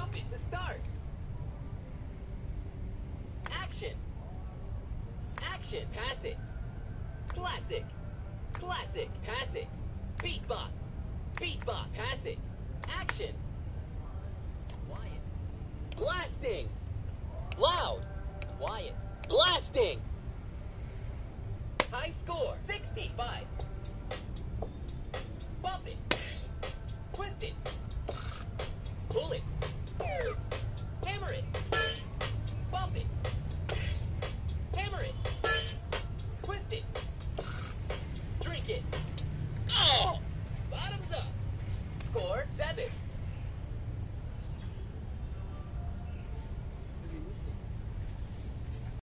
Stop it to start. Action. Action. Pass it. Classic. Classic. Pass it. Beatbox. Beatbox. Pass it. Action. Quiet. Blasting. Loud. Quiet. Blasting.